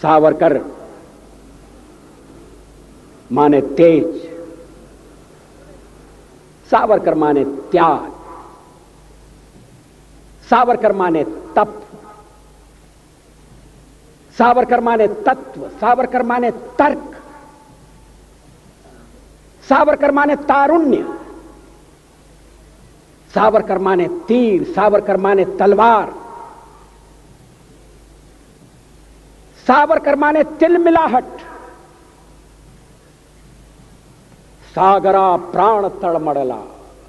सावरकर माने तेज, सावरकर माने त्याग, सावरकर माने तप, सावरकर माने तत्व, सावरकर माने तर्क, सावरकर माने तारुण्य, सावरकर माने तीर, सावरकर माने तलवार, सावरकर माने तिलमिलाहट, सागरा प्राण तड़मड़ला,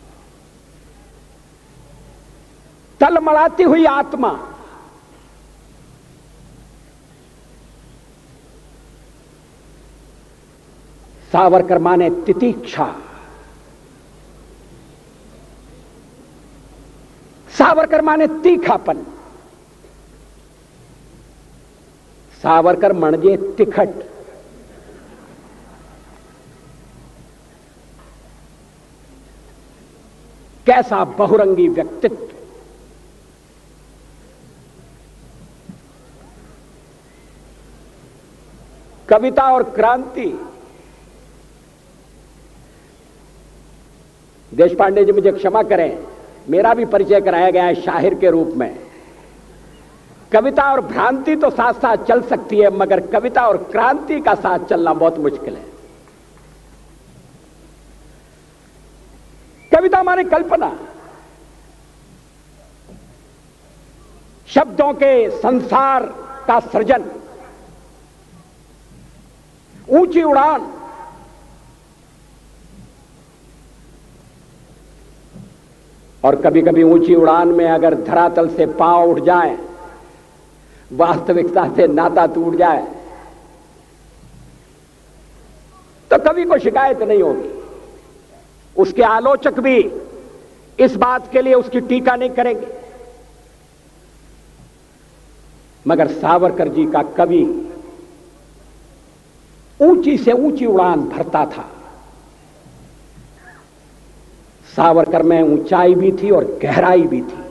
तलमड़ाती हुई आत्मा, सावरकर माने तितीक्षा, सावरकर माने तीखापन, सावरकर मणजे तिखट, कैसा बहुरंगी व्यक्तित्व। कविता और क्रांति। देशपांडे जी मुझे क्षमा करें, मेरा भी परिचय कराया गया है शाहिर के रूप में। कविता और भ्रांति तो साथ साथ चल सकती है, मगर कविता और क्रांति का साथ चलना बहुत मुश्किल है। कविता माने कल्पना, शब्दों के संसार का सृजन, ऊंची उड़ान, और कभी कभी ऊंची उड़ान में अगर धरातल से पांव उठ जाए, वास्तविकता से नाता टूट जाए, तो कवि को शिकायत नहीं होगी। उसके आलोचक भी इस बात के लिए उसकी टीका नहीं करेंगे। मगर सावरकर जी का कवि ऊंची से ऊंची उड़ान भरता था। सावरकर में ऊंचाई भी थी और गहराई भी थी।